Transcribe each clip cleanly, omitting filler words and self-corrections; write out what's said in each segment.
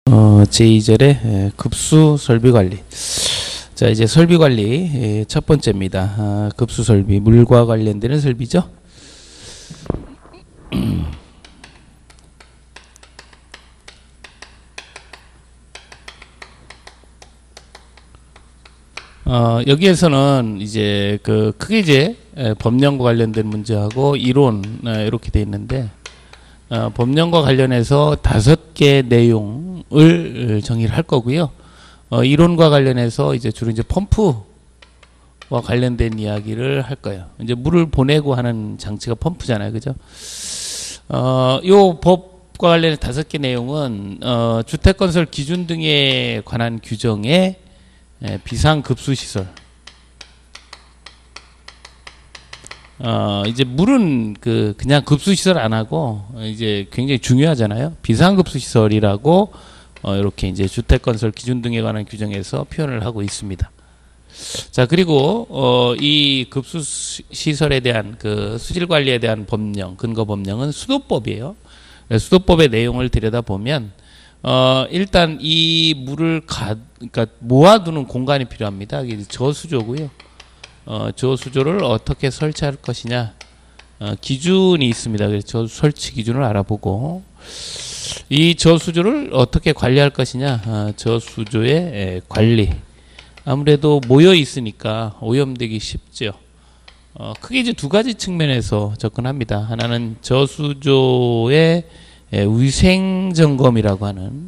제2절의 급수 설비 관리. 자, 이제 설비 관리 첫 번째입니다. 급수 설비, 물과 관련되는 설비죠. 여기에서는 이제 크게 이제 법령과 관련된 문제하고 이론 이렇게 돼 있는데, 법령과 관련해서 5개 내용을 정의를 할 거고요. 이론과 관련해서 이제 주로 이제 펌프와 관련된 이야기를 할 거예요. 이제 물을 보내고 하는 장치가 펌프잖아요, 그죠? 요 법과 관련된 5개 내용은 주택건설 기준 등에 관한 규정에 비상급수시설. 이제 물은 그냥 급수시설 안 하고 이제 굉장히 중요하잖아요. 비상급수시설이라고 이렇게 이제 주택건설 기준 등에 관한 규정에서 표현을 하고 있습니다. 자, 그리고 이 급수시설에 대한 수질관리에 대한 법령, 근거법령은 수도법이에요. 수도법의 내용을 들여다보면 일단 이 물을 그러니까 모아두는 공간이 필요합니다. 이게 저수조고요. 저수조를 어떻게 설치할 것이냐, 기준이 있습니다. 그래서 저 설치 기준을 알아보고, 이 저수조를 어떻게 관리할 것이냐, 저수조의 관리. 아무래도 모여 있으니까 오염되기 쉽죠. 크게 이제 2가지 측면에서 접근합니다. 하나는 저수조의 위생점검이라고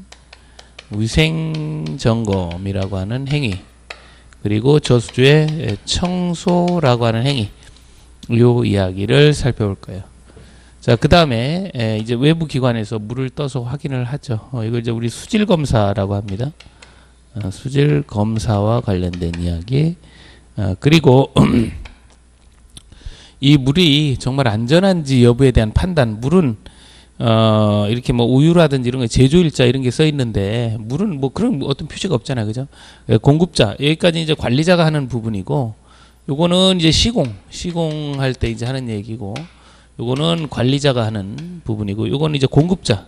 하는 행위, 그리고 저수조의 청소라고 하는 행위, 요 이야기를 살펴볼 거예요. 자, 그 다음에 이제 외부 기관에서 물을 떠서 확인을 하죠. 이걸 이제 우리 수질 검사라고 합니다. 수질 검사와 관련된 이야기. 그리고 이 물이 정말 안전한지 여부에 대한 판단. 물은 이렇게 뭐 우유라든지 이런 거 제조일자 이런 게 써 있는데, 물은 뭐 그런 어떤 표시가 없잖아요, 그죠? 공급자, 여기까지 이제 관리자가 하는 부분이고, 요거는 이제 시공할 때 이제 하는 얘기고, 요거는 관리자가 하는 부분이고, 요거는 이제 공급자.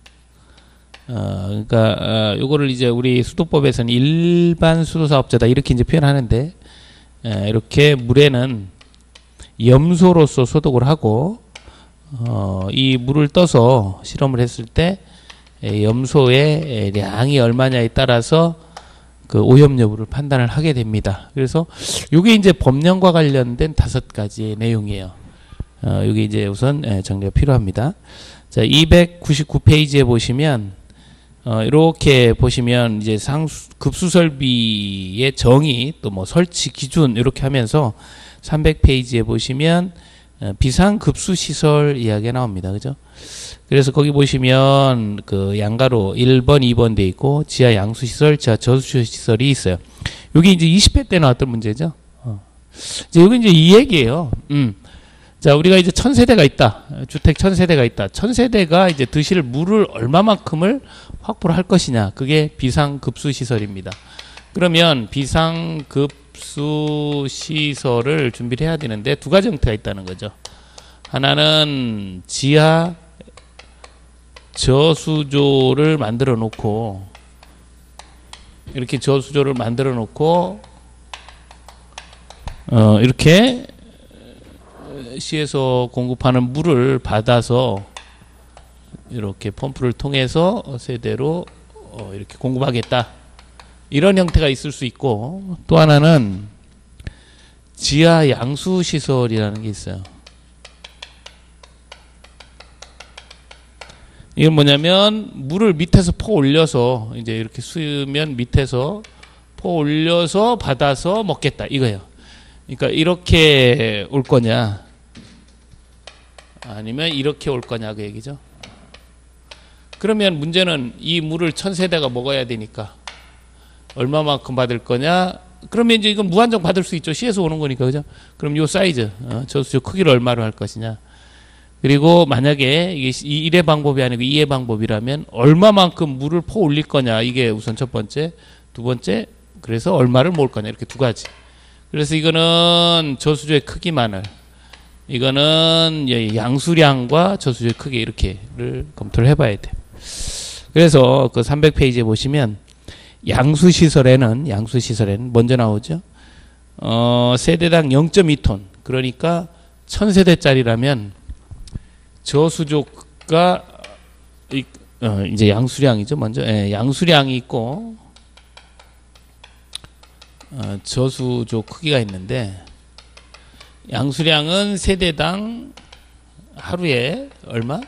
그러니까 요거를 이제 우리 수도법에서는 일반 수도사업자다 이렇게 이제 표현하는데, 이렇게 물에는 염소로서 소독을 하고, 이 물을 떠서 실험을 했을 때 염소의 량이 얼마냐에 따라서 그 오염 여부를 판단을 하게 됩니다. 그래서 이게 이제 법령과 관련된 5가지의 내용이에요. 이게 이제 우선 정리가 필요합니다. 자, 299페이지에 보시면 이렇게 보시면 이제 급수설비의 정의, 또 뭐 설치 기준 이렇게 하면서 300페이지에 보시면 비상급수시설 이야기가 나옵니다. 그죠? 그래서 거기 보시면 양가로 1번, 2번 돼 있고, 지하 양수시설, 지하 저수조시설이 있어요. 여기 이제 20회 때 나왔던 문제죠. 이제 여기 이제 이 얘기예요. 자, 우리가 이제 1000세대가 있다. 주택 1000세대가 있다. 1000세대가 이제 드실 물을 얼마만큼을 확보를 할 것이냐. 그게 비상급수시설입니다. 그러면 비상급수시설을 준비를 해야 되는데 2가지 형태가 있다는 거죠. 하나는 지하 저수조를 만들어 놓고, 이렇게 저수조를 만들어 놓고 이렇게 시에서 공급하는 물을 받아서 이렇게 펌프를 통해서 세대로 이렇게 공급하겠다, 이런 형태가 있을 수 있고, 또 하나는 지하 양수시설이라는 게 있어요. 이건 뭐냐면 물을 밑에서 퍼 올려서 이제 이렇게 수면 밑에서 퍼 올려서 받아서 먹겠다, 이거예요. 그러니까 이렇게 올 거냐 아니면 이렇게 올 거냐, 그 얘기죠. 그러면 문제는 이 물을 1000세대가 먹어야 되니까 얼마만큼 받을 거냐. 그러면 이제 이건 무한정 받을 수 있죠. 시에서 오는 거니까, 그죠? 그럼 요 사이즈, 저수조 크기를 얼마로 할 것이냐. 그리고 만약에 이게 1의 방법이 아니고 2의 방법이라면 얼마만큼 물을 퍼 올릴 거냐. 이게 우선 첫 번째. 2번째, 그래서 얼마를 모을 거냐. 이렇게 2가지. 그래서 이거는 저수조의 크기만을, 이거는 양수량과 저수조의 크기 이렇게를 검토를 해봐야 돼. 그래서 그 300페이지에 보시면 양수시설에는 먼저 나오죠. 세대당 0.2톤. 그러니까 1000세대짜리라면 저수조가 이제 양수량이죠. 먼저 양수량이 있고 저수조 크기가 있는데 양수량은 세대당 하루에 얼마?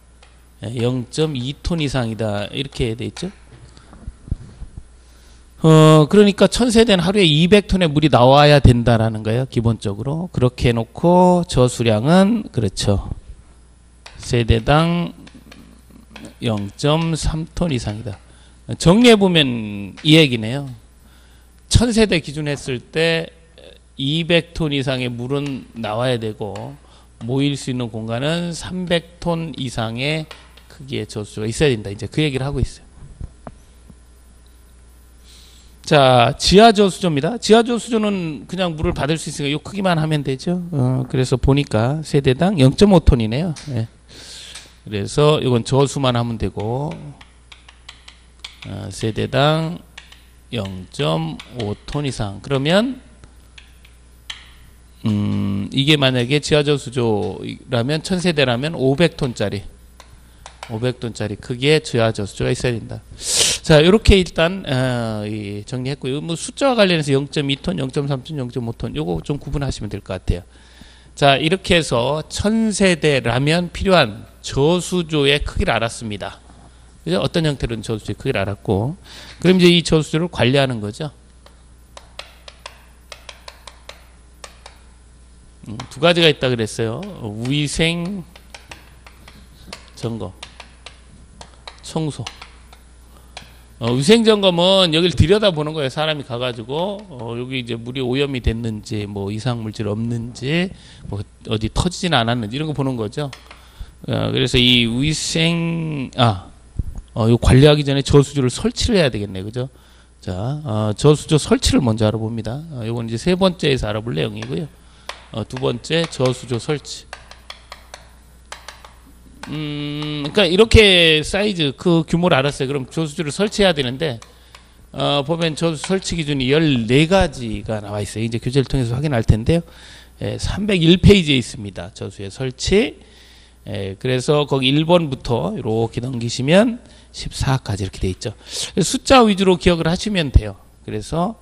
0.2톤 이상이다. 이렇게 돼 있죠. 그러니까 1000세대는 하루에 200톤의 물이 나와야 된다라는 거예요. 기본적으로. 그렇게 해놓고 저수량은 그렇죠. 세대당 0.3톤 이상이다. 정리해보면 이 얘기네요. 1000세대 기준 했을 때 200톤 이상의 물은 나와야 되고 모일 수 있는 공간은 300톤 이상의 크기의 저수조가 있어야 된다. 이제 그 얘기를 하고 있어요. 자, 지하저수조입니다. 지하저수조는 그냥 물을 받을 수 있으니까 이 크기만 하면 되죠. 그래서 보니까 세대당 0.5톤이네요. 네. 그래서 이건 저수만 하면 되고 세대당 0.5톤 이상. 그러면 이게 만약에 지하저수조라면 1000세대라면 500톤짜리 크기의 지하저수조가 있어야 된다. 자, 이렇게 일단 정리했고요. 뭐 숫자와 관련해서 0.2톤, 0.3톤, 0.5톤 요거 좀 구분하시면 될 것 같아요. 자, 이렇게 해서 1000세대라면 필요한 저수조의 크기를 알았습니다. 그죠? 어떤 형태로는 저수조의 크기를 알았고, 그럼 이제 이 저수조를 관리하는 거죠. 두 가지가 있다 그랬어요. 위생 점검, 청소. 위생 점검은 여기를 들여다보는 거예요. 사람이 가가지고 여기 이제 물이 오염이 됐는지, 뭐 이상 물질 없는지, 뭐 어디 터지진 않았는지 이런 거 보는 거죠. 그래서 이 위생 요 관리하기 전에 저수조를 설치를 해야 되겠네, 그죠? 자, 저수조 설치를 먼저 알아봅니다. 요건 이제 세 번째에서 알아볼 내용이고요. 두 번째 저수조 설치. 그러니까 이렇게 사이즈 그 규모를 알았어요. 그럼 저수조를 설치해야 되는데 보면 저수 설치 기준이 14가지가 나와 있어요. 이제 교재를 통해서 확인할 텐데요. 301페이지에 있습니다. 저수의 설치. 그래서 거기 1번부터 이렇게 넘기시면 14까지 이렇게 돼 있죠. 숫자 위주로 기억을 하시면 돼요. 그래서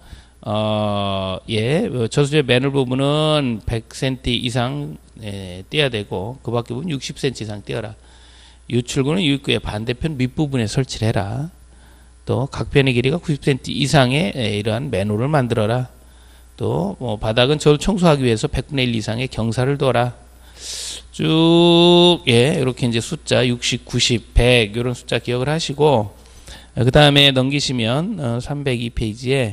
저수조의 맨홀 부분은 100cm 이상 띄어야 되고, 그 밖에 보면 60cm 이상 띄어라. 유출구는 유입구의 반대편 밑부분에 설치를 해라. 또 각편의 길이가 90cm 이상의 이러한 맨홀을 만들어라. 또 뭐 바닥은 저를 청소하기 위해서 100분의 1 이상의 경사를 둬라. 쭉 이렇게 이제 숫자 60, 90, 100 이런 숫자 기억을 하시고, 그 다음에 넘기시면 302페이지에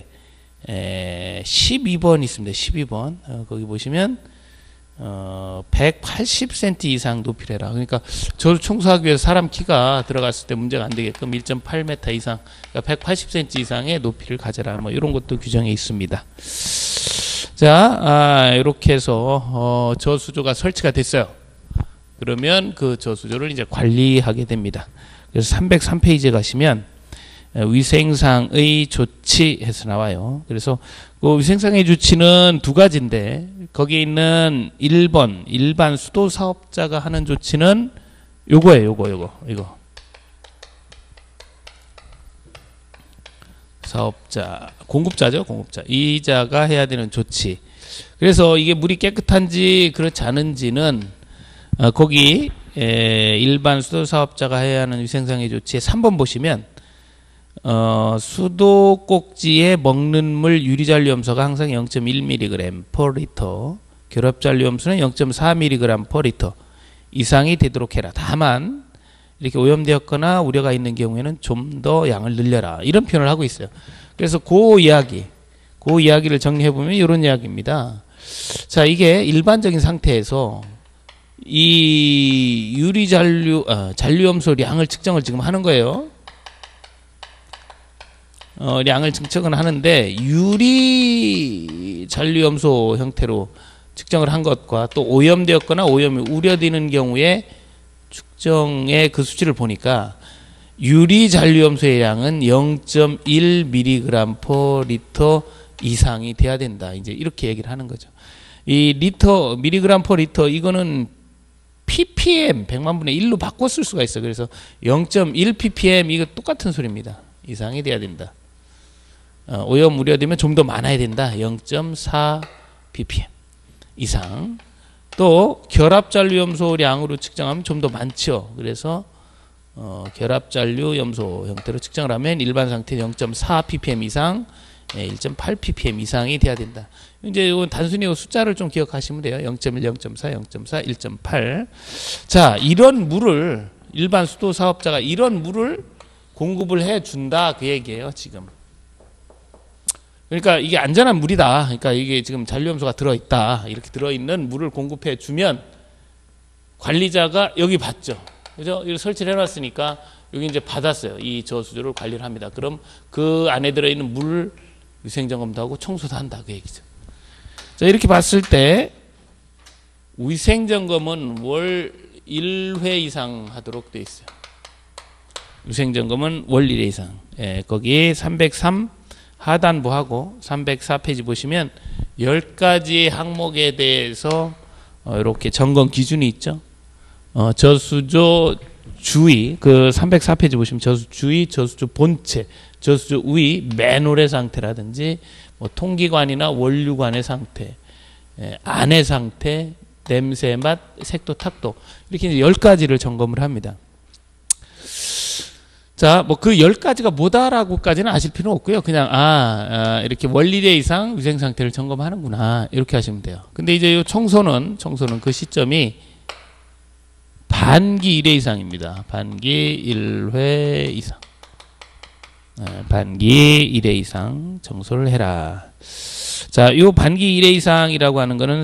12번 있습니다. 12번. 거기 보시면 180cm 이상 높이를 해라. 그러니까 저를 청소하기 위해서 사람 키가 들어갔을 때 문제가 안 되게끔 1.8m 이상, 그러니까 180cm 이상의 높이를 가져라. 뭐 이런 것도 규정에 있습니다. 자, 이렇게 해서 저수조가 설치가 됐어요. 그러면 그 저수조를 이제 관리하게 됩니다. 그래서 303페이지에 가시면 위생상의 조치해서 나와요. 그래서 그 위생상의 조치는 두 가지인데, 거기에 있는 1번 일반 수도 사업자가 하는 조치는 요거예요. 이거 사업자, 공급자죠. 이자가 해야 되는 조치. 그래서 이게 물이 깨끗한지 그렇지 않은지는 거기 일반 수도 사업자가 해야 하는 위생상의 조치에 3번 보시면 수도 꼭지에 먹는 물 유리잔류염소가 항상 0.1mg per 리터, 결합잔류염수는 0.4mg per 리터 이상이 되도록 해라. 다만 이렇게 오염되었거나 우려가 있는 경우에는 좀 더 양을 늘려라. 이런 표현을 하고 있어요. 그래서 그 이야기를 정리해보면 이런 이야기입니다. 자, 이게 일반적인 상태에서 이 잔류염소 량을 측정을 지금 하는 거예요. 량을 측정을 하는데 유리 잔류염소 형태로 측정을 한 것과 또 오염되었거나 오염이 우려되는 경우에 측정의 그 수치를 보니까 유리 잔류염소의 양은 0.1mg/L 이상이 돼야 된다. 이제 이렇게 얘기를 하는 거죠. 이 리터, mg/L 이거는 ppm 100만 분의 1로 바꿔 쓸 수가 있어. 그래서 0.1 ppm 이거 똑같은 소리입니다. 이상이 돼야 된다. 오염 우려되면 좀 더 많아야 된다. 0.4 ppm 이상. 또 결합잔류염소량으로 측정하면 좀 더 많죠. 그래서 결합잔류염소 형태로 측정을 하면 일반 상태 0.4 ppm 이상, 1.8 ppm 이상이 돼야 된다. 이제 이건 단순히 숫자를 좀 기억하시면 돼요. 0.1, 0.4, 0.4, 1.8. 자, 이런 물을 일반 수도 사업자가 이런 물을 공급을 해 준다 그 얘기예요, 지금. 그러니까 이게 안전한 물이다. 그러니까 이게 지금 잔류염소가 들어있다. 이렇게 들어있는 물을 공급해 주면 관리자가 여기 받죠. 그죠? 이걸 설치를 해놨으니까 여기 이제 받았어요. 이 저수조를 관리를 합니다. 그럼 그 안에 들어있는 물 위생점검도 하고 청소도 한다. 그 얘기죠. 자, 이렇게 봤을 때 위생점검은 월 1회 이상 하도록 되어 있어요. 위생점검은 월 1회 이상. 예, 거기 303 하단부하고 304페이지 보시면 10가지 항목에 대해서 이렇게 점검 기준이 있죠. 저수조 주위, 그 304페이지 보시면 저수조 주위, 저수조 본체, 저수조 위, 맨홀의 상태라든지 뭐 통기관이나 원류관의 상태, 안의 상태, 냄새, 맛, 색도, 탁도 이렇게 이제 10가지를 점검을 합니다. 자, 뭐 그 10가지가 뭐다라고까지는 아실 필요는 없고요. 그냥 이렇게 월 1회 이상 위생 상태를 점검하는구나 이렇게 하시면 돼요. 근데 이제 이 청소는 그 시점이 반기 1회 이상입니다. 반기 1회 이상. 반기 1회 이상 청소를 해라. 자, 요 반기 1회 이상이라고 하는 거는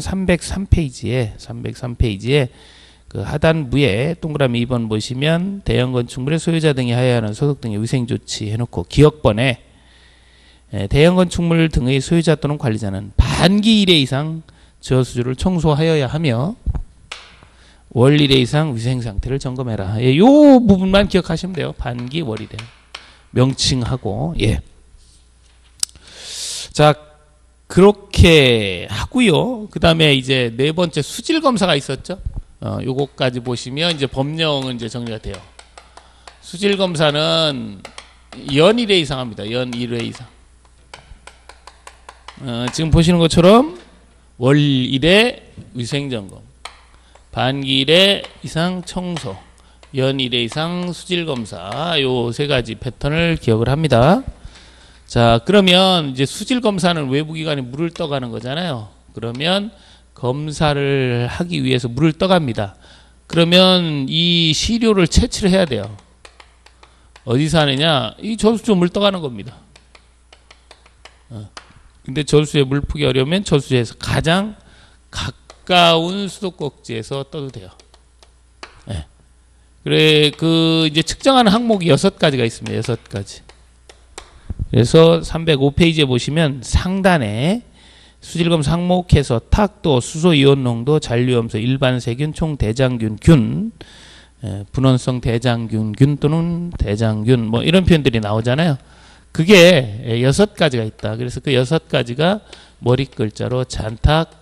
303페이지에 그 하단부에 동그라미 2번 보시면 대형 건축물의 소유자 등이 하여야 하는 소독 등의 위생 조치 해놓고 기억번에 대형 건축물 등의 소유자 또는 관리자는 반기 1회 이상 저수조를 청소하여야 하며 월 1회 이상 위생 상태를 점검해라. 예, 요 부분만 기억하시면 돼요. 반기 월 1회 명칭하고. 예. 자, 그렇게 하고요. 그 다음에 이제 네 번째 수질 검사가 있었죠. 요거까지 보시면 이제 법령은 이제 정리가 돼요. 수질 검사는 연 1회 이상 합니다. 연 1회 이상. 지금 보시는 것처럼 월 1회 위생점검, 반기 1회 이상 청소, 연 1회 이상 수질 검사, 요 세 가지 패턴을 기억을 합니다. 자, 그러면 이제 수질 검사는 외부기관에 물을 떠가는 거잖아요. 그러면 검사를 하기 위해서 물을 떠갑니다. 그러면 이 시료를 채취를 해야 돼요. 어디서 하느냐? 이 저수조 물 떠가는 겁니다. 근데 저수조에 물 푸기 어려우면 저수조에서 가장 가까운 수도꼭지에서 떠도 돼요. 네. 그래, 이제 측정하는 항목이 6가지가 있습니다. 6가지. 그래서 305페이지에 보시면 상단에 수질검사 항목에서 탁도, 수소 이온 농도, 잔류염소, 일반 세균, 총 대장균, 균, 분원성 대장균, 균 또는 대장균, 뭐 이런 표현들이 나오잖아요. 그게 6가지가 있다. 그래서 그 6가지가 머리 글자로 잔탁,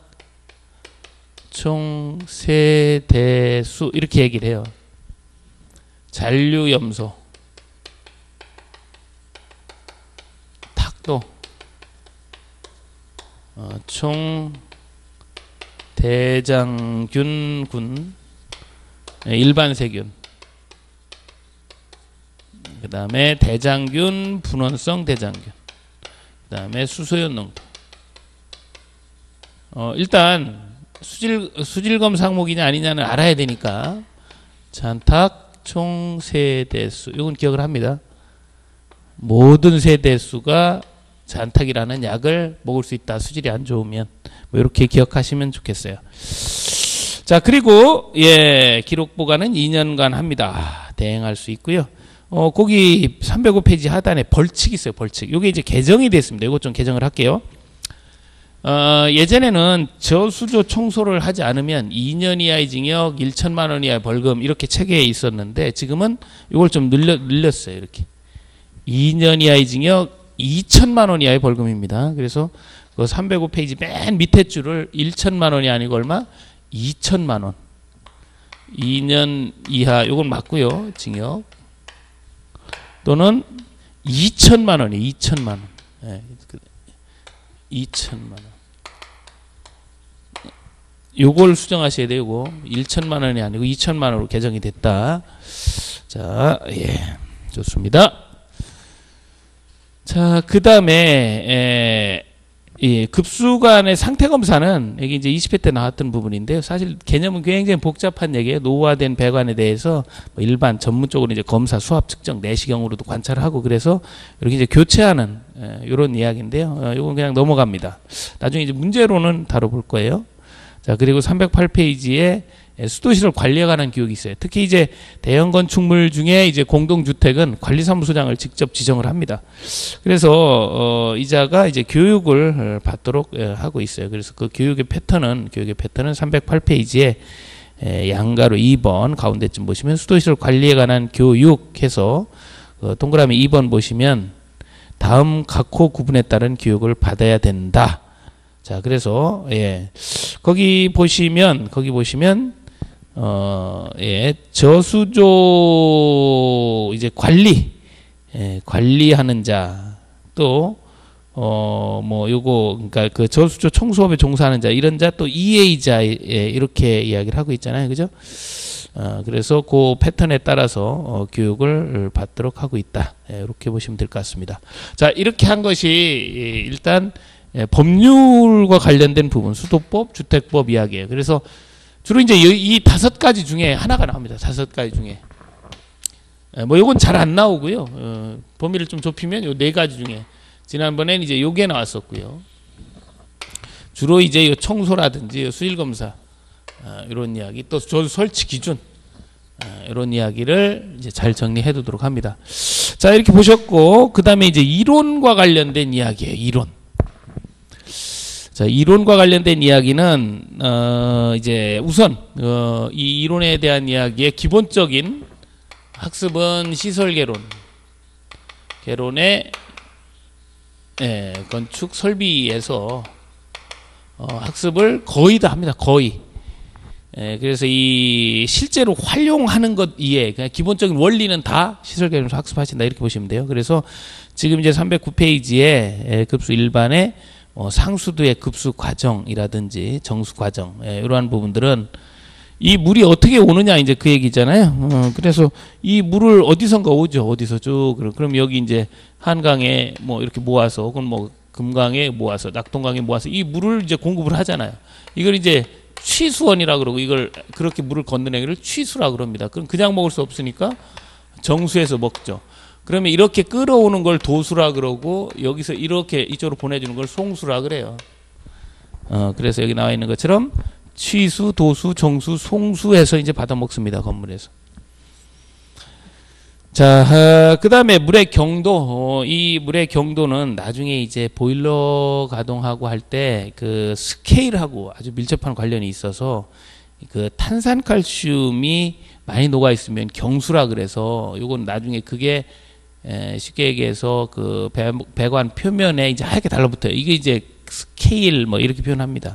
총, 세, 대, 수 이렇게 얘기를 해요. 잔류염소, 탁도, 총, 대장균군, 일반 세균, 그 다음에 대장균, 분원성 대장균, 그 다음에 수소연 농도. 일단 수질검사 항목이냐 아니냐는 알아야 되니까 잔탁, 총, 세대수 이건 기억을 합니다. 모든 세대수가 잔탁이라는 약을 먹을 수 있다. 수질이 안 좋으면 뭐 이렇게 기억하시면 좋겠어요. 자, 그리고 기록 보관은 2년간 합니다. 대행할 수 있고요. 거기 305페이지 하단에 벌칙이 있어요. 벌칙. 이게 이제 개정이 됐습니다. 이것 좀 개정을 할게요. 예전에는 저수조 청소를 하지 않으면 2년 이하의 징역, 1천만 원 이하의 벌금 이렇게 체계에 있었는데 지금은 이걸 좀 늘렸어요. 이렇게 2년 이하의 징역, 2천만 원 이하의 벌금입니다. 그래서 그 305페이지 맨 밑에 줄을 1천만 원이 아니고 얼마? 2천만 원. 2년 이하 요건 맞고요. 징역 또는 2천만 원이 2천만 원. 네, 2천만 원. 요걸 수정하셔야 되고 1천만 원이 아니고 2천만 원으로 개정이 됐다. 자, 예, 좋습니다. 자, 그 다음에 예, 급수관의 상태 검사는 여기 이제 20회 때 나왔던 부분인데요. 사실 개념은 굉장히 복잡한 얘기예요. 노후화된 배관에 대해서 뭐 일반 전문적으로 이제 검사, 수압 측정, 내시경으로도 관찰을 하고 그래서 이렇게 이제 교체하는 이런 이야기인데요. 이건 그냥 넘어갑니다. 나중에 이제 문제로는 다뤄볼 거예요. 자, 그리고 308페이지에 수도시설 관리에 관한 교육이 있어요. 특히 이제 대형 건축물 중에 이제 공동주택은 관리사무소장을 직접 지정을 합니다. 그래서 이자가 이제 교육을 받도록 하고 있어요. 그래서 그 교육의 패턴은 308페이지에 양가로 2번 가운데쯤 보시면 수도시설 관리에 관한 교육해서 동그라미 2번 보시면 다음 각호 구분에 따른 교육을 받아야 된다. 자, 그래서 예, 거기 보시면 예, 저수조 이제 관리하는 자 또 뭐 요거 그러니까 그 저수조 청소업에 종사하는 자 이런 자 또 EA자 이렇게 이야기를 하고 있잖아요, 그죠? 그래서 그 패턴에 따라서 교육을 받도록 하고 있다. 예, 이렇게 보시면 될 것 같습니다. 자, 이렇게 한 것이 일단 법률과 관련된 부분, 수도법, 주택법 이야기예요. 그래서 주로 이제 이 5가지 중에 하나가 나옵니다. 5가지 중에. 뭐 요건 잘 안 나오고요. 범위를 좀 좁히면 요 4가지 중에 지난번엔 이제 요게 나왔었고요. 주로 이제 요 청소라든지 수질 검사 이런 이야기, 또 설치 기준 이런 이야기를 이제 잘 정리해 두도록 합니다. 자, 이렇게 보셨고 그다음에 이제 이론과 관련된 이야기예요. 이론. 자, 이론과 관련된 이야기는 이제 우선 이 이론에 대한 이야기의 기본적인 학습은 시설 개론의 건축 설비에서 학습을 거의 다 합니다. 거의. 그래서 이 실제로 활용하는 것 이해, 그냥 기본적인 원리는 다 시설 개론에서 학습하신다 이렇게 보시면 돼요. 그래서 지금 이제 309페이지에 급수 일반의 상수도의 급수 과정이라든지 정수 과정 이러한 부분들은 이 물이 어떻게 오느냐 이제 그 얘기잖아요. 그래서 이 물을 어디선가 오죠. 어디서 쭉 그럼 여기 이제 한강에 뭐 이렇게 모아서 혹은 뭐 금강에 모아서 낙동강에 모아서 이 물을 이제 공급을 하잖아요. 이걸 이제 취수원이라 그러고 이걸 그렇게 물을 건너내기를 취수라 그럽니다. 그럼 그냥 먹을 수 없으니까 정수해서 먹죠. 그러면 이렇게 끌어오는 걸 도수라 그러고 여기서 이렇게 이쪽으로 보내주는 걸 송수라 그래요. 그래서 여기 나와 있는 것처럼 취수, 도수, 정수, 송수해서 이제 받아 먹습니다. 건물에서. 자, 그 다음에 물의 경도. 이 물의 경도는 나중에 이제 보일러 가동하고 할 때 그 스케일하고 아주 밀접한 관련이 있어서 그 탄산칼슘이 많이 녹아 있으면 경수라 그래서 요건 나중에 그게 쉽게 얘기해서 그 배관 표면에 이제 하얗게 달라붙어요. 이게 이제 스케일 뭐 이렇게 표현합니다.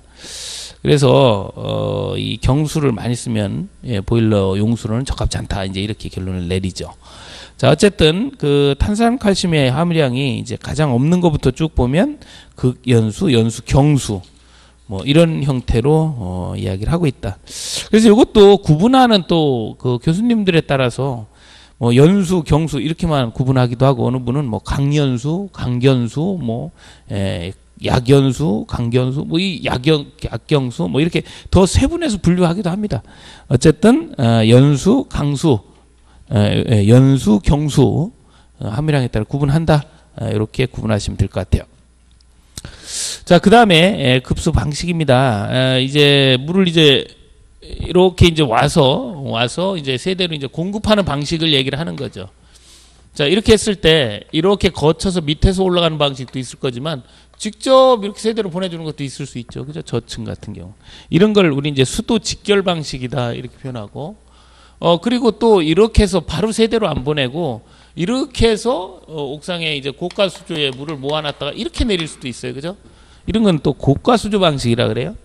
그래서 이 경수를 많이 쓰면 보일러 용수로는 적합지 않다. 이제 이렇게 결론을 내리죠. 자, 어쨌든 그 탄산칼슘의 함유량이 이제 가장 없는 것부터 쭉 보면 극연수, 연수, 경수 뭐 이런 형태로 이야기를 하고 있다. 그래서 이것도 구분하는 또 그 교수님들에 따라서 뭐 연수, 경수 이렇게만 구분하기도 하고 어느 분은 뭐 강연수, 강견수, 뭐 약연수, 강견수, 뭐 이 약경수 뭐 이렇게 더 세분해서 분류하기도 합니다. 어쨌든 연수, 강수, 연수, 경수 함유량에 따라 구분한다. 이렇게 구분하시면 될 것 같아요. 자, 그 다음에 급수 방식입니다. 이제 물을 이제 이렇게 이제 와서 이제 세대로 이제 공급하는 방식을 얘기를 하는 거죠. 자, 이렇게 했을 때 이렇게 거쳐서 밑에서 올라가는 방식도 있을 거지만 직접 이렇게 세대로 보내주는 것도 있을 수 있죠. 그죠? 저층 같은 경우. 이런 걸 우리 이제 수도 직결 방식이다 이렇게 표현하고, 그리고 또 이렇게 해서 바로 세대로 안 보내고 이렇게 해서 옥상에 이제 고가 수조에 물을 모아놨다가 이렇게 내릴 수도 있어요. 그죠? 이런 건 또 고가 수조 방식이라 그래요.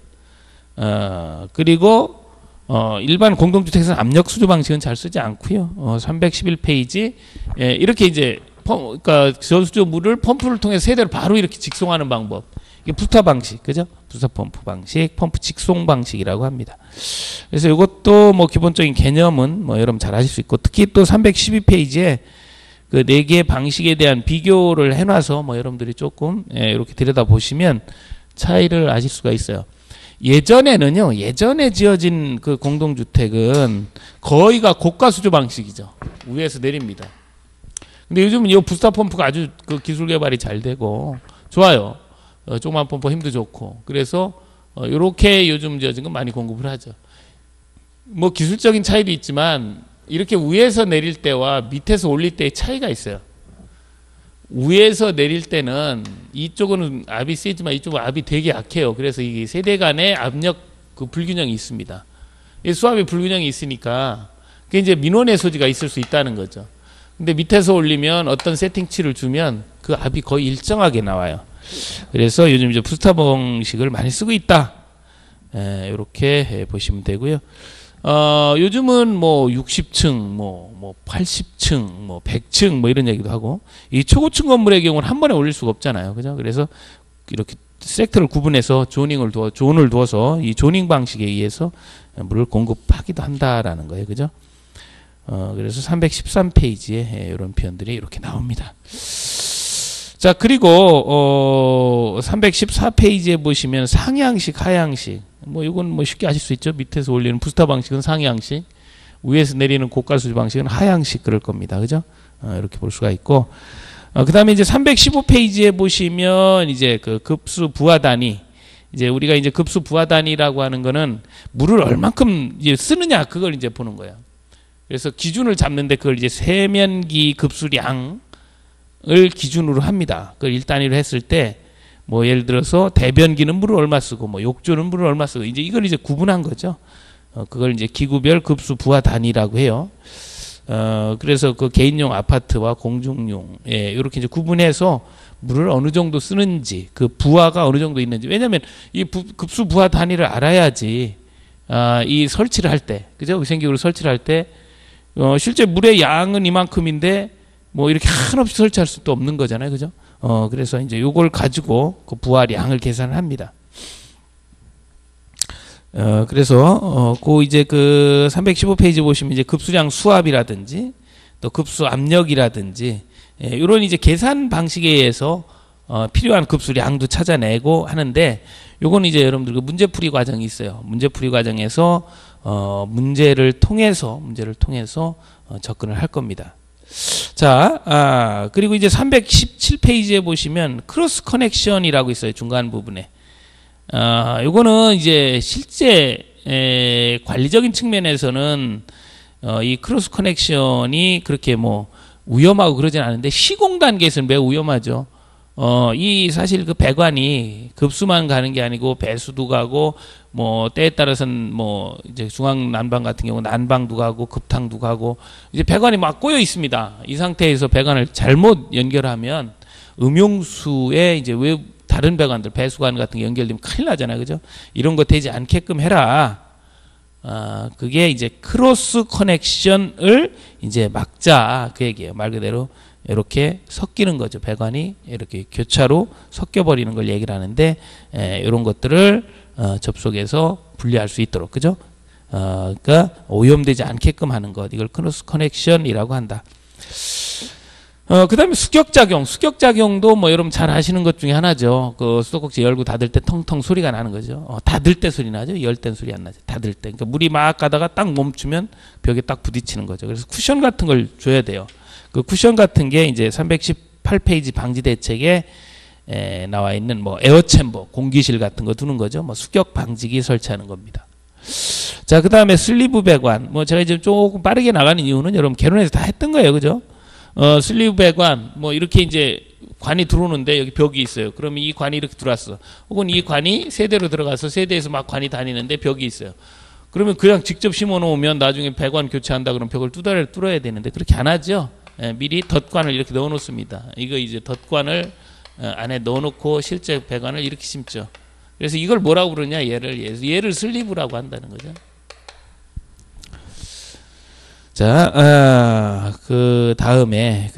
그리고 일반 공동주택에서는 압력 수조 방식은 잘 쓰지 않고요. 311페이지 이렇게 이제 그러니까 저수조 물을 펌프를 통해 세대로 바로 이렇게 직송하는 방법. 이게 부타 방식, 그죠? 부타 펌프 방식, 펌프 직송 방식이라고 합니다. 그래서 이것도 뭐 기본적인 개념은 뭐 여러분 잘 아실 수 있고, 특히 또 312페이지에 그 네 개의 방식에 대한 비교를 해놔서 뭐 여러분들이 조금 이렇게 들여다 보시면 차이를 아실 수가 있어요. 예전에 지어진 그 공동주택은 거의가 고가 수조 방식이죠. 위에서 내립니다. 근데 요즘은 이 부스터 펌프가 아주 그 기술 개발이 잘 되고 좋아요. 조그만 펌프 힘도 좋고. 그래서 이렇게 요즘 지어진 건 많이 공급을 하죠. 뭐 기술적인 차이도 있지만 이렇게 위에서 내릴 때와 밑에서 올릴 때의 차이가 있어요. 위에서 내릴 때는 이쪽은 압이 세지만 이쪽은 압이 되게 약해요. 그래서 이 세대 간의 압력 그 불균형이 있습니다. 이 수압의 불균형이 있으니까 그게 이제 민원의 소지가 있을 수 있다는 거죠. 근데 밑에서 올리면 어떤 세팅치를 주면 그 압이 거의 일정하게 나와요. 그래서 요즘 이제 부스터 방식을 많이 쓰고 있다. 이렇게 보시면 되고요. 요즘은 뭐 60층, 뭐 80층, 뭐 100층 뭐 이런 얘기도 하고, 이 초고층 건물의 경우는 한 번에 올릴 수가 없잖아요. 그죠? 그래서 이렇게 섹터를 구분해서 존을 두어서 이 조닝 방식에 의해서 물을 공급하기도 한다라는 거예요. 그죠? 그래서 313페이지에 이런 표현들이 이렇게 나옵니다. 자, 그리고 314페이지에 보시면 상향식, 하향식. 뭐 이건 뭐 쉽게 아실 수 있죠. 밑에서 올리는 부스터 방식은 상향식, 위에서 내리는 고가 수조 방식은 하향식 그럴 겁니다. 그죠? 이렇게 볼 수가 있고, 그다음에 이제 315페이지에 보시면 이제 그 급수 부하 단위. 이제 우리가 이제 급수 부하 단위라고 하는 거는 물을 얼만큼 이제 쓰느냐 그걸 이제 보는 거예요. 그래서 기준을 잡는데 그걸 이제 세면기 급수량을 기준으로 합니다. 그걸 1단위로 했을 때 뭐 예를 들어서 대변기는 물을 얼마 쓰고 뭐 욕조는 물을 얼마 쓰고 이제 이걸 이제 구분한 거죠. 그걸 이제 기구별 급수 부하 단위라고 해요. 그래서 그 개인용 아파트와 공중용 이렇게 이제 구분해서 물을 어느 정도 쓰는지 그 부하가 어느 정도 있는지, 왜냐하면 이 급수 부하 단위를 알아야지 이 설치를 할 때, 그죠? 위생기구를 설치를 할 때 실제 물의 양은 이만큼인데 뭐 이렇게 한없이 설치할 수도 없는 거잖아요, 그죠? 그래서 이제 요걸 가지고 그 부하량을 계산을 합니다. 그래서 그 이제 그 315페이지 보시면 이제 급수량 수압이라든지 또 급수 압력이라든지 이런 이제 계산 방식에 의해서 필요한 급수량도 찾아내고 하는데, 요건 이제 여러분들 그 문제풀이 과정이 있어요. 문제풀이 과정에서 문제를 통해서 접근을 할 겁니다. 자, 그리고 이제 317페이지에 보시면 크로스 커넥션이라고 있어요. 중간 부분에. 요거는 이제 실제 관리적인 측면에서는 이 크로스 커넥션이 그렇게 뭐 위험하고 그러진 않은데 시공 단계에서는 매우 위험하죠. 이 사실 그 배관이 급수만 가는 게 아니고 배수도 가고 뭐 때에 따라서는 뭐 이제 중앙 난방 같은 경우 난방도 가고 급탕도 가고 이제 배관이 막 꼬여 있습니다. 이 상태에서 배관을 잘못 연결하면 음용수에 이제 왜 다른 배관들 배수관 같은 게 연결되면 큰일 나잖아요. 그죠? 이런 거 되지 않게끔 해라. 그게 이제 크로스 커넥션을 이제 막자 그 얘기예요. 말 그대로 이렇게 섞이는 거죠. 배관이 이렇게 교차로 섞여버리는 걸 얘기를 하는데, 이런 것들을 접속해서 분리할 수 있도록, 그죠? 그러니까 오염되지 않게끔 하는 것, 이걸 크로스 커넥션이라고 한다. 그 다음에 수격작용도 뭐 여러분 잘 아시는 것 중에 하나죠. 그 수도꼭지 열고 닫을 때 텅텅 소리가 나는 거죠. 닫을 때 소리 나죠. 열 땐 소리 안 나죠. 닫을 때. 그러니까 물이 막 가다가 딱 멈추면 벽에 딱 부딪히는 거죠. 그래서 쿠션 같은 걸 줘야 돼요. 그 쿠션 같은 게 이제 318페이지 방지 대책에 나와 있는 뭐 에어챔버, 공기실 같은 거 두는 거죠. 뭐 수격 방지기 설치하는 겁니다. 자, 그 다음에 슬리브 배관. 뭐 제가 이제 조금 빠르게 나가는 이유는 여러분 개론에서 다 했던 거예요. 그죠? 슬리브 배관, 뭐 이렇게 이제 관이 들어오는데 여기 벽이 있어요. 그러면 이 관이 이렇게 들어왔어. 혹은 이 관이 세대로 들어가서 세대에서 막 관이 다니는데 벽이 있어요. 그러면 그냥 직접 심어 놓으면 나중에 배관 교체한다 그러면 벽을 뚫어야 되는데 그렇게 안 하죠. 예, 미리 덧관을 이렇게 넣어 놓습니다. 이거 이제 덧관을 안에 넣어 놓고 실제 배관을 이렇게 심죠. 그래서 이걸 뭐라고 부르냐? 얘를 슬리브라고 한다는 거죠. 자, 그 다음에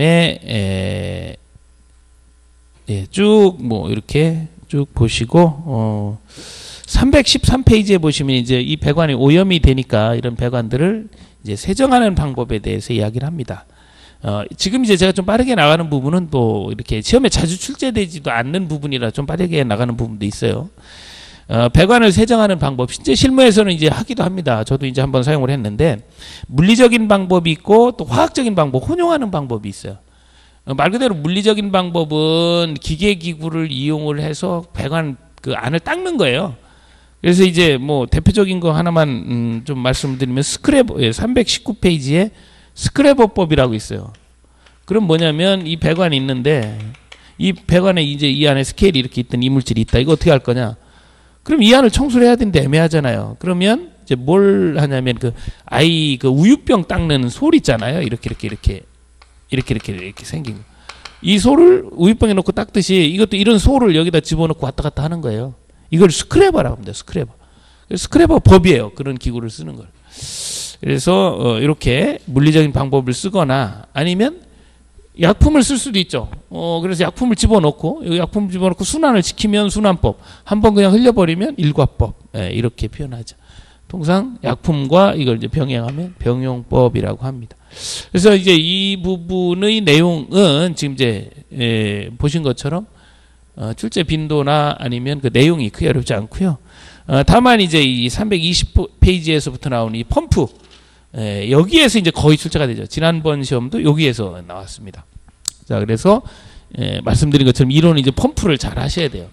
쭉 뭐 이렇게 쭉 보시고 313페이지에 보시면 이제 이 배관이 오염이 되니까 이런 배관들을 이제 세정하는 방법에 대해서 이야기를 합니다. 지금 이제 제가 좀 빠르게 나가는 부분은 또 이렇게 시험에 자주 출제되지도 않는 부분이라 좀 빠르게 나가는 부분도 있어요. 배관을 세정하는 방법, 실제 실무에서는 이제 하기도 합니다. 저도 이제 한번 사용을 했는데, 물리적인 방법이 있고 또 화학적인 방법, 혼용하는 방법이 있어요. 말 그대로 물리적인 방법은 기계기구를 이용을 해서 배관 그 안을 닦는 거예요. 그래서 이제 뭐 대표적인 거 하나만 좀 말씀드리면 319페이지에 스크래버법이라고 있어요. 그럼 뭐냐면 이 배관이 있는데 이 배관에 이제 이 안에 스케일이 이렇게 있던 이물질이 있다. 이거 어떻게 할 거냐? 그럼 이 안을 청소를 해야 되는데 애매하잖아요. 그러면 이제 뭘 하냐면 그 우유병 닦는 솔 있잖아요. 이렇게 생긴 거. 이 솔을 우유병에 넣고 닦듯이 이것도 이런 솔을 여기다 집어넣고 왔다 갔다 하는 거예요. 이걸 스크래버라고 합니다. 스크래버 법이에요. 그런 기구를 쓰는 걸. 그래서 이렇게 물리적인 방법을 쓰거나 아니면 약품을 쓸 수도 있죠. 그래서 약품을 집어넣고 순환을 시키면 순환법, 한번 그냥 흘려버리면 일과법, 이렇게 표현하죠. 통상 약품과 이걸 이제 병행하면 병용법이라고 합니다. 그래서 이제 이 부분의 내용은 지금 이제 보신 것처럼 출제 빈도나 아니면 그 내용이 크게 어렵지 않고요. 다만 이제 이 320페이지에서부터 나오는 이 펌프, 여기에서 이제 거의 출제가 되죠. 지난번 시험도 여기에서 나왔습니다. 자, 그래서 말씀드린 것처럼 이론은 이제 펌프를 잘 하셔야 돼요.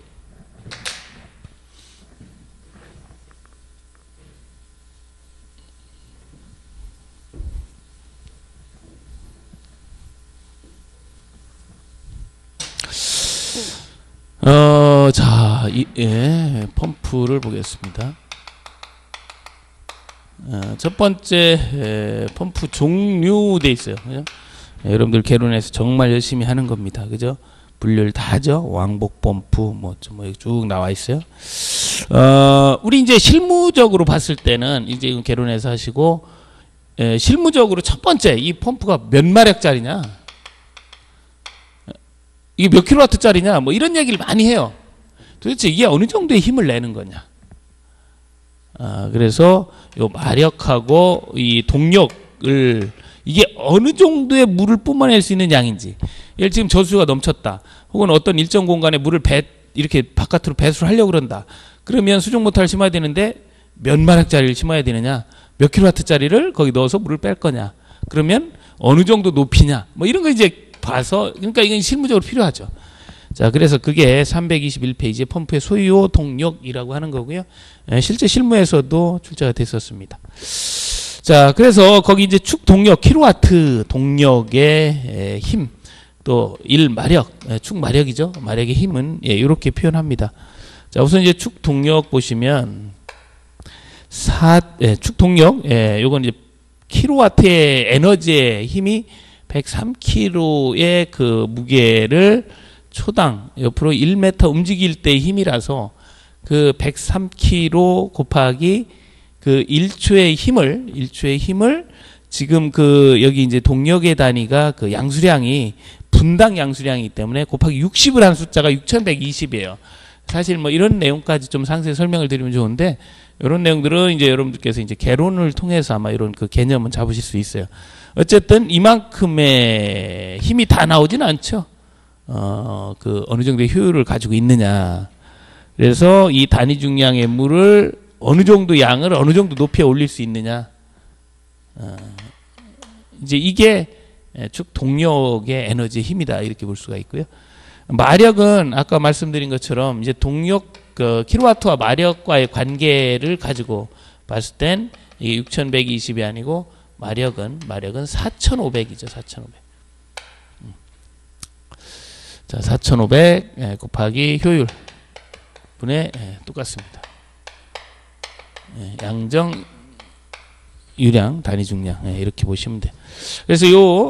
자, 펌프를 보겠습니다. 첫 번째 펌프 종류 돼 있어요. 그죠? 여러분들 개론에서 정말 열심히 하는 겁니다. 그죠? 분류를 다 하죠. 왕복 펌프 뭐 쭉 나와 있어요. 우리 이제 실무적으로 봤을 때는 이제 개론에서 하시고 실무적으로 첫 번째 이 펌프가 몇 마력짜리냐? 이게 몇 킬로와트짜리냐? 뭐 이런 얘기를 많이 해요. 도대체 이게 어느 정도의 힘을 내는 거냐? 그래서 요 마력하고 이 동력을 이게 어느 정도의 물을 뿜어낼 수 있는 양인지. 예를 지금 저수가 넘쳤다. 혹은 어떤 일정 공간에 물을 이렇게 바깥으로 배수를 하려고 그런다. 그러면 수중 모터를 심어야 되는데 몇 마력짜리를 심어야 되느냐? 몇 킬로와트짜리를 거기 넣어서 물을 뺄 거냐? 그러면 어느 정도 높이냐? 뭐 이런 거 이제 봐서, 그러니까 이건 실무적으로 필요하죠. 자, 그래서 그게 321페이지에 펌프의 소요 동력이라고 하는 거고요. 실제 실무에서도 출제가 됐었습니다. 자, 그래서 거기 이제 축 동력, 킬로와트 동력의 힘, 또 1마력, 축 마력이죠. 마력의 힘은 이렇게 표현합니다. 자, 우선 이제 축 동력 보시면 축 동력, 요건 이제 킬로와트의 에너지의 힘이 103kg의 그 무게를 초당 옆으로 1m 움직일 때의 힘이라서 그 103kg 곱하기 그 1초의 힘을 지금 그 여기 이제 동력의 단위가 그 양수량이 분당 양수량이기 때문에 곱하기 60을 한 숫자가 6120이에요. 사실 뭐 이런 내용까지 좀 상세히 설명을 드리면 좋은데 이런 내용들은 이제 여러분들께서 이제 개론을 통해서 아마 이런 그 개념은 잡으실 수 있어요. 어쨌든 이만큼의 힘이 다 나오지는 않죠. 그 어느 정도의 효율을 가지고 있느냐. 그래서 이 단위 중량의 물을 어느 정도 양을 어느 정도 높이에 올릴 수 있느냐. 이제 이게 축 동력의 에너지의 힘이다. 이렇게 볼 수가 있고요. 마력은 아까 말씀드린 것처럼 이제 동력 그 킬로와트와 마력과의 관계를 가지고 봤을 땐 이게 6120이 아니고 마력은 4500이죠. 4500. 자, 4500 곱하기 효율 분의 똑같습니다. 양정 유량 단위 중량 이렇게 보시면 돼. 그래서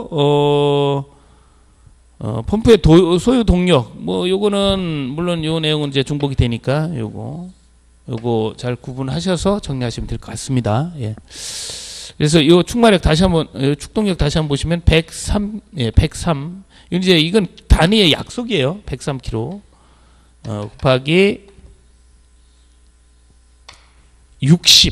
펌프의 소유 동력 뭐 요거는 물론 요 내용은 이제 중복이 되니까 요거 잘 구분하셔서 정리하시면 될 것 같습니다. 예. 그래서 요 축마력 다시 한번 축동력 다시 한번 보시면 103 103 이건 단위의 약속이에요. 103kg 곱하기 60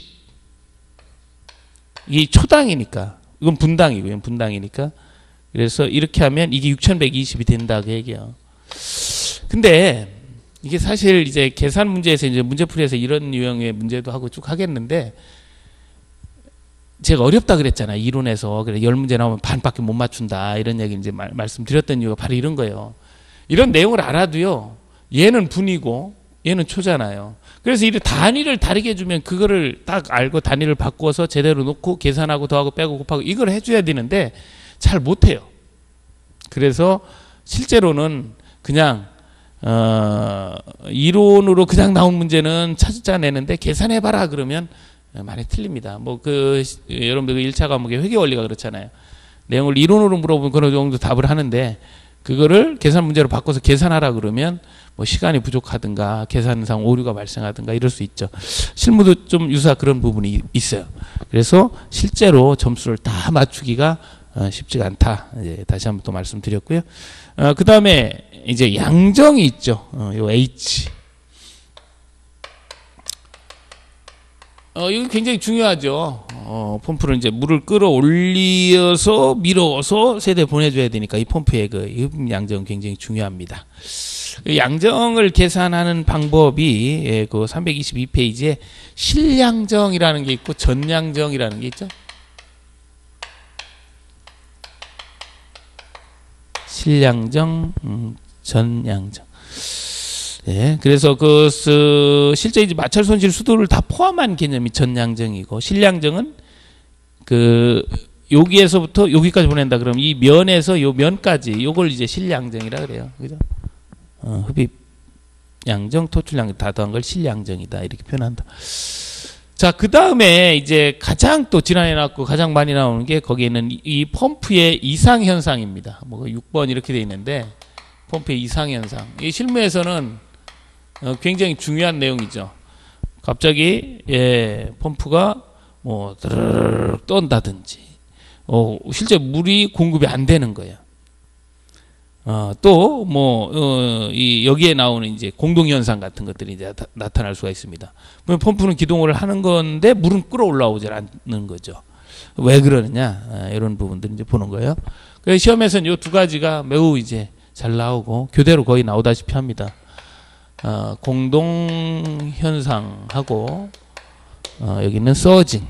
이게 초당이니까 이건 분당이고요. 분당이니까 그래서 이렇게 하면 이게 6120이 된다 그 얘기예요. 근데 이게 사실 이제 계산 문제에서 이제 문제풀이에서 이런 유형의 문제도 하고 쭉 하겠는데 제가 어렵다 그랬잖아요. 이론에서. 그래 10문제 나오면 반밖에 못 맞춘다. 이런 얘기 이제 말씀드렸던 이유가 바로 이런 거예요. 이런 내용을 알아도요. 얘는 분이고 얘는 초잖아요. 그래서 이 단위를 다르게 해주면 그거를 딱 알고 단위를 바꿔서 제대로 놓고 계산하고 더하고 빼고 곱하고 이걸 해줘야 되는데 잘 못해요. 그래서 실제로는 그냥 이론으로 그냥 나온 문제는 찾아내는데 계산해봐라 그러면 많이 틀립니다. 뭐 여러분들 1차 과목의 회계 원리가 그렇잖아요. 내용을 이론으로 물어보면 그런 정도 답을 하는데 그거를 계산 문제로 바꿔서 계산하라 그러면 뭐 시간이 부족하든가 계산상 오류가 발생하든가 이럴 수 있죠. 실무도 좀 유사 그런 부분이 있어요. 그래서 실제로 점수를 다 맞추기가 쉽지가 않다. 이제 다시 한번 또 말씀드렸고요. 그 다음에 이제 양정이 있죠. 요 H. 이거 굉장히 중요하죠. 펌프를 이제 물을 끌어올려서 밀어서 세대 보내줘야 되니까 이 펌프의 그 양정 굉장히 중요합니다. 양정을 계산하는 방법이 그 322페이지에 실양정이라는 게 있고 전양정이라는 게 있죠. 실양정, 전양정. 예, 그래서 실제 이제 마찰 손실 수도를 다 포함한 개념이 전양정이고 실양정은 여기에서부터 여기까지 보낸다 그러면 이 면에서 요 면까지 요걸 이제 실양정이라 그래요. 그죠? 흡입 양정, 토출양정 다 더한 걸 실양정이다 이렇게 표현한다. 자, 그 다음에 이제 가장 또 지난해 나왔고 가장 많이 나오는 게 거기에는 이 펌프의 이상 현상입니다. 뭐 6번 이렇게 돼 있는데 펌프의 이상 현상. 이 실무에서는 굉장히 중요한 내용이죠. 갑자기 펌프가 뭐 드르륵 떤다든지 실제 물이 공급이 안 되는 거예요. 또 뭐 여기에 나오는 이제 공동 현상 같은 것들이 이제 나타날 수가 있습니다. 펌프는 기동을 하는 건데 물은 끌어올라오지 않는 거죠. 왜 그러느냐 이런 부분들 이제 보는 거예요. 그래서 시험에서는 이 두 가지가 매우 이제 잘 나오고 교대로 거의 나오다시피 합니다. 공동 현상하고 여기는 서징.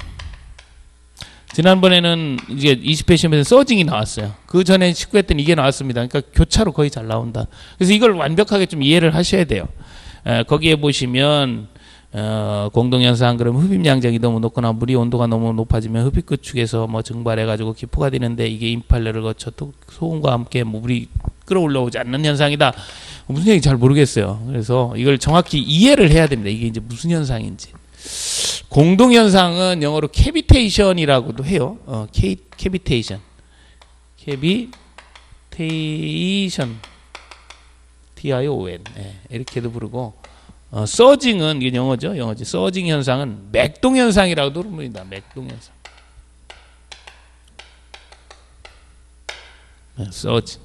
지난번에는 이제 20회 시험에서 서징이 나왔어요. 그 전에 19회 때는 이게 나왔습니다. 그러니까 교차로 거의 잘 나온다. 그래서 이걸 완벽하게 좀 이해를 하셔야 돼요. 거기에 보시면 공동 현상 그러면 흡입 양정이 너무 높거나 물이 온도가 너무 높아지면 흡입 구축에서 뭐 증발해가지고 기포가 되는데 이게 인팔레를 거쳐 또 소음과 함께 물이 끌어올라오지 않는 현상이다. 무슨 얘기인지 잘 모르겠어요. 그래서 이걸 정확히 이해를 해야 됩니다. 이게 이제 무슨 현상인지. 공동 현상은 영어로 캐비테이션이라고도 해요. 캐비테이션. 캐비테이션. TION. 이렇게도 부르고. 서징은 이게 영어죠. 서징 현상은 맥동 현상이라고도 부릅니다. 맥동 현상. 서징.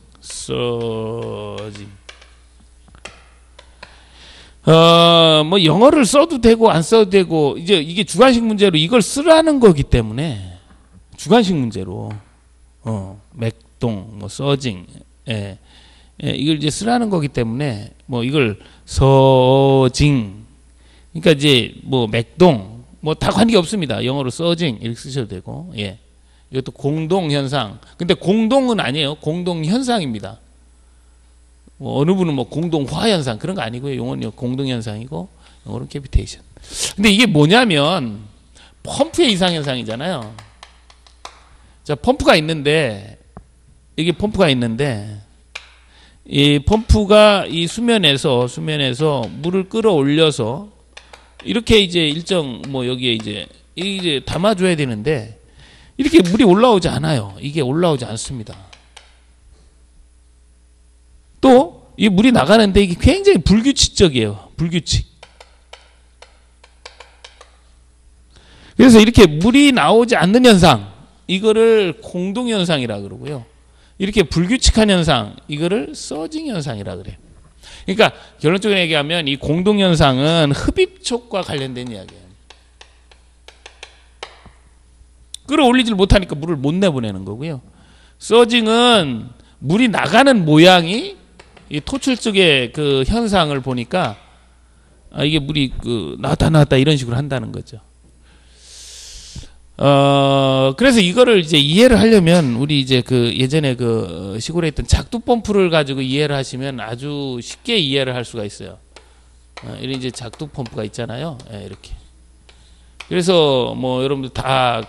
뭐 영어를 써도 되고 안 써도 되고 이제 이게 주관식 문제로 이걸 쓰라는 거기 때문에 주관식 문제로 맥동 뭐 서징 이걸 이제 쓰라는 거기 때문에 뭐 이걸 서징 그러니까 이제 뭐 맥동 뭐 다 관계 없습니다. 영어로 서징 이렇게 쓰셔도 되고 이것도 공동 현상. 근데 공동은 아니에요. 공동 현상입니다. 뭐 어느 분은 뭐 공동화 현상 그런 거 아니고요. 용어는 공동 현상이고 영어는 캐비테이션. 근데 이게 뭐냐면 펌프의 이상 현상이잖아요. 자, 펌프가 있는데 이게 펌프가 있는데 이 펌프가 이 수면에서 물을 끌어올려서 이렇게 이제 일정 뭐 여기에 이제 담아줘야 되는데 이렇게 물이 올라오지 않아요. 이게 올라오지 않습니다. 또 이 물이 나가는데 이게 굉장히 불규칙적이에요. 불규칙. 그래서 이렇게 물이 나오지 않는 현상, 이거를 공동현상이라 그러고요. 이렇게 불규칙한 현상, 이거를 서징 현상이라 그래요. 그러니까 결론적으로 얘기하면 이 공동현상은 흡입촉과 관련된 이야기예요. 끌어올리질 못하니까 물을 못 내보내는 거고요. 서징은 물이 나가는 모양이 이 토출 쪽의 그 현상을 보니까 이게 물이 나왔다 이런 식으로 한다는 거죠. 그래서 이거를 이제 이해를 하려면 우리 이제 그 예전에 그 시골에 있던 작두 펌프를 가지고 이해를 하시면 아주 쉽게 이해를 할 수가 있어요. 이런 이제 작두 펌프가 있잖아요. 예, 이렇게. 그래서 뭐 여러분들 다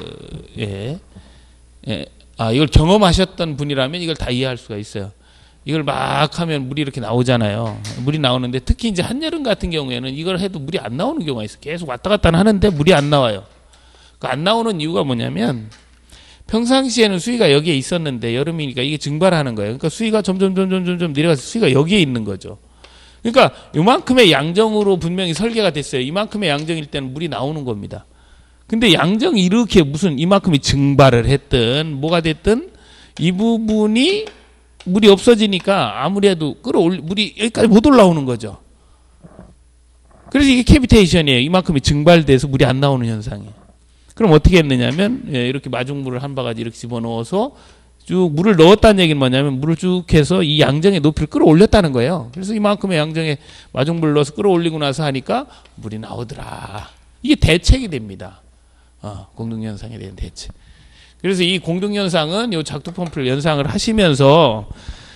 이걸 경험하셨던 분이라면 이걸 다 이해할 수가 있어요. 이걸 막 하면 물이 이렇게 나오잖아요. 물이 나오는데 특히 이제 한여름 같은 경우에는 이걸 해도 물이 안 나오는 경우가 있어요. 계속 왔다 갔다 하는데 물이 안 나와요. 안 나오는 이유가 뭐냐면 평상시에는 수위가 여기에 있었는데 여름이니까 이게 증발하는 거예요. 그러니까 수위가 점점 내려가서 수위가 여기에 있는 거죠. 그러니까 이만큼의 양정으로 분명히 설계가 됐어요. 이만큼의 양정일 때는 물이 나오는 겁니다. 근데 양정이 이렇게 무슨 이만큼이 증발을 했든 뭐가 됐든 이 부분이 물이 없어지니까 아무래도 물이 여기까지 못 올라오는 거죠. 그래서 이게 캐비테이션이에요. 이만큼이 증발돼서 물이 안 나오는 현상이에요. 그럼 어떻게 했느냐면 이렇게 마중물을 한 바가지 이렇게 집어넣어서 쭉 물을 넣었다는 얘기는 뭐냐면 물을 쭉 해서 이 양정의 높이를 끌어올렸다는 거예요. 그래서 이만큼의 양정에 마중물을 넣어서 끌어올리고 나서 하니까 물이 나오더라. 이게 대책이 됩니다. 공동현상에 대한 대책. 그래서 이 공동현상은 이 작두 펌프를 연상을 하시면서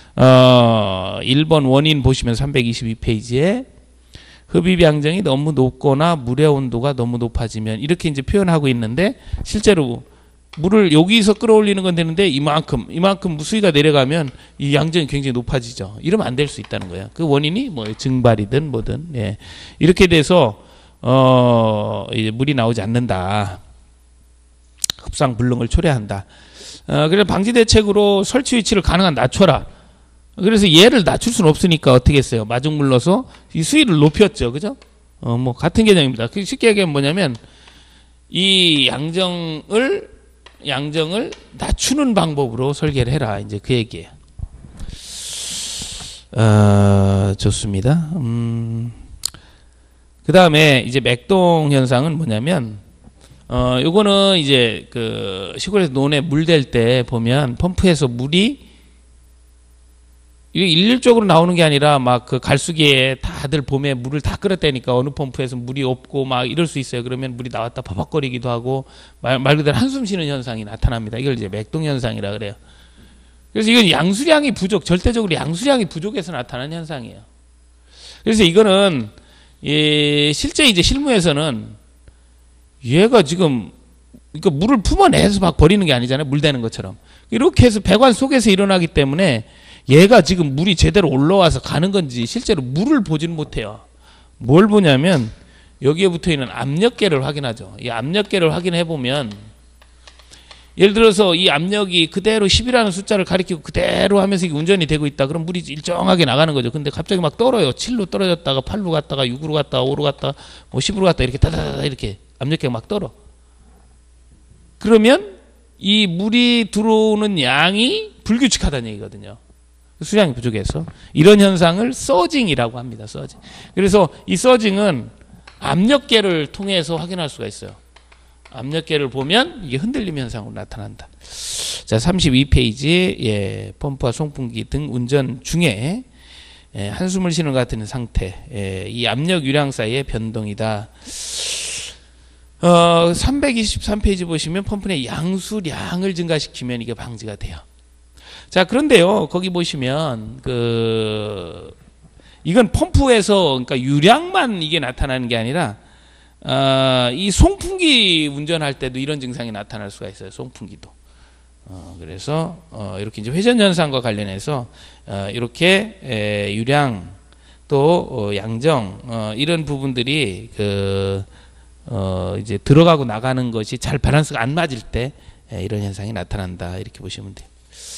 1번 원인 보시면 322페이지에 흡입 양정이 너무 높거나 물의 온도가 너무 높아지면 이렇게 이제 표현하고 있는데 실제로 물을 여기서 끌어올리는 건 되는데 이만큼 수위가 내려가면 이 양정이 굉장히 높아지죠. 이러면 안 될 수 있다는 거예요. 그 원인이 뭐 증발이든 뭐든 이렇게 돼서 이제 물이 나오지 않는다. 흡상 불능을 초래한다. 그래서 방지 대책으로 설치 위치를 가능한 낮춰라. 그래서 얘를 낮출 수는 없으니까 어떻게 했어요? 마중물 넣어서 이 수위를 높였죠. 그죠? 뭐 같은 개념입니다. 쉽게 얘기하면 뭐냐면 이 양정을 낮추는 방법으로 설계를 해라. 이제 그 얘기예요. 좋습니다. 그 다음에 이제 맥동 현상은 뭐냐면 요거는 이제 그 시골에서 논에 물 댈 때 보면 펌프에서 물이 이게 일률적으로 나오는 게 아니라 막 그 갈수기에 다들 봄에 물을 다 끌어대니까 어느 펌프에서 물이 없고 막 이럴 수 있어요. 그러면 물이 나왔다 버벅거리기도 하고 말 그대로 한숨 쉬는 현상이 나타납니다. 이걸 이제 맥동 현상이라 그래요. 그래서 이건 양수량이 절대적으로 양수량이 부족해서 나타나는 현상이에요. 그래서 이거는 실제 이제 실무에서는 얘가 지금 그러니까 물을 품어내서 막 버리는 게 아니잖아요. 물 대는 것처럼. 이렇게 해서 배관 속에서 일어나기 때문에 얘가 지금 물이 제대로 올라와서 가는 건지 실제로 물을 보지는 못해요. 뭘 보냐면 여기에 붙어있는 압력계를 확인하죠. 이 압력계를 확인해 보면 예를 들어서 이 압력이 그대로 10이라는 숫자를 가리키고 그대로 하면서 이게 운전이 되고 있다. 그럼 물이 일정하게 나가는 거죠. 근데 갑자기 막 떨어요. 7로 떨어졌다가 8로 갔다가 6으로 갔다가 5로 갔다가 뭐 10으로 갔다가 이렇게 다다다 이렇게 압력계가 막 떨어. 그러면 이 물이 들어오는 양이 불규칙하다는 얘기거든요. 수량이 부족해서. 이런 현상을 서징이라고 합니다. 서징. 그래서 이 서징은 압력계를 통해서 확인할 수가 있어요. 압력계를 보면 이게 흔들림 현상으로 나타난다. 자, 32페이지 펌프와 송풍기 등 운전 중에 한숨을 쉬는 것 같은 상태, 이 압력 유량 사이의 변동이다. 323페이지 보시면 펌프 내 양수량을 증가시키면 이게 방지가 돼요. 자, 그런데요, 거기 보시면 이건 펌프에서 그러니까 유량만 이게 나타나는 게 아니라 이 송풍기 운전할 때도 이런 증상이 나타날 수가 있어요. 송풍기도. 그래서 이렇게 이제 회전 현상과 관련해서 이렇게 유량 또 양정 이런 부분들이 이제 들어가고 나가는 것이 잘 밸런스가 안 맞을 때 이런 현상이 나타난다 이렇게 보시면 돼요.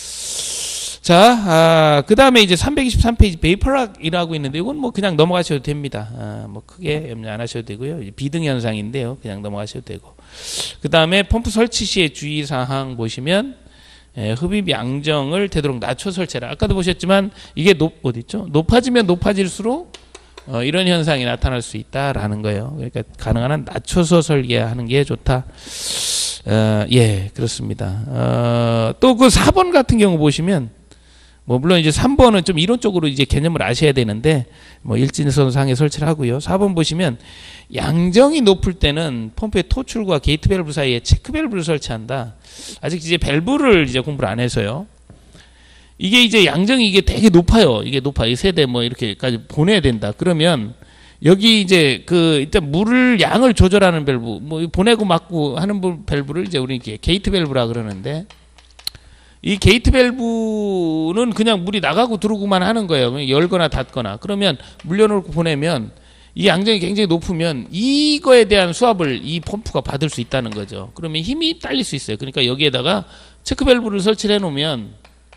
자, 그 다음에 이제 323페이지 베이퍼락이라고 있는데 이건 뭐 그냥 넘어가셔도 됩니다. 뭐 크게 염려 안 하셔도 되고요. 비등 현상인데요. 그냥 넘어가셔도 되고. 그 다음에 펌프 설치 시의 주의사항 보시면 흡입 양정을 되도록 낮춰 설치해라. 아까도 보셨지만 이게 어디 있죠? 높아지면 높아질수록 이런 현상이 나타날 수 있다라는 거예요. 그러니까 가능한 한 낮춰서 설계하는 게 좋다. 예, 그렇습니다. 또 그 4번 같은 경우 보시면 뭐 물론 이제 3번은 좀 이론적으로 이제 개념을 아셔야 되는데 뭐 일진선상에 설치를 하고요. 4번 보시면 양정이 높을 때는 펌프의 토출과 게이트 밸브 사이에 체크 밸브를 설치한다. 아직 이제 밸브를 이제 공부를 안 해서요. 이게 이제 양정이 이게 되게 높아요. 이게 높아. 이 세대 뭐 이렇게까지 보내야 된다. 그러면 여기 이제 일단 물을 양을 조절하는 밸브, 뭐 보내고 막고 하는 밸브를 이제 우리 게이트 밸브라 그러는데 이 게이트 밸브는 그냥 물이 나가고 들어오고만 하는 거예요. 열거나 닫거나. 그러면 물려놓고 보내면 이 양정이 굉장히 높으면 이거에 대한 수압을 이 펌프가 받을 수 있다는 거죠. 그러면 힘이 딸릴 수 있어요. 그러니까 여기에다가 체크 밸브를 설치를 해놓으면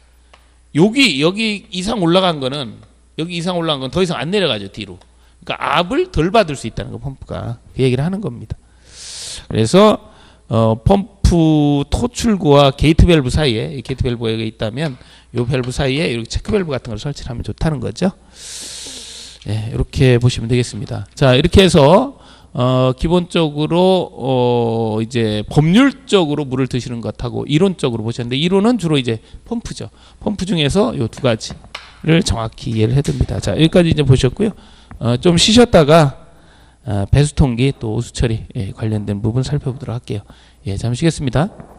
여기 이상 올라간 거는 여기 이상 올라간 건 더 이상 안 내려가죠. 뒤로. 그러니까 압을 덜 받을 수 있다는 거 펌프가 그 얘기를 하는 겁니다. 그래서 펌프 토출구와 게이트 밸브 사이에 이 게이트 밸브가 여기 있다면 이 밸브 사이에 이렇게 체크 밸브 같은 걸 설치를 하면 좋다는 거죠. 예, 이렇게 보시면 되겠습니다. 자, 이렇게 해서 기본적으로 이제 법률적으로 물을 드시는 것하고 이론적으로 보셨는데 이론은 주로 이제 펌프죠. 펌프 중에서 이 두 가지를 정확히 이해를 해둡니다. 자, 여기까지 이제 보셨고요. 좀 쉬셨다가 배수통기 또 오수처리 관련된 부분 살펴보도록 할게요. 예, 잠시 쉬겠습니다.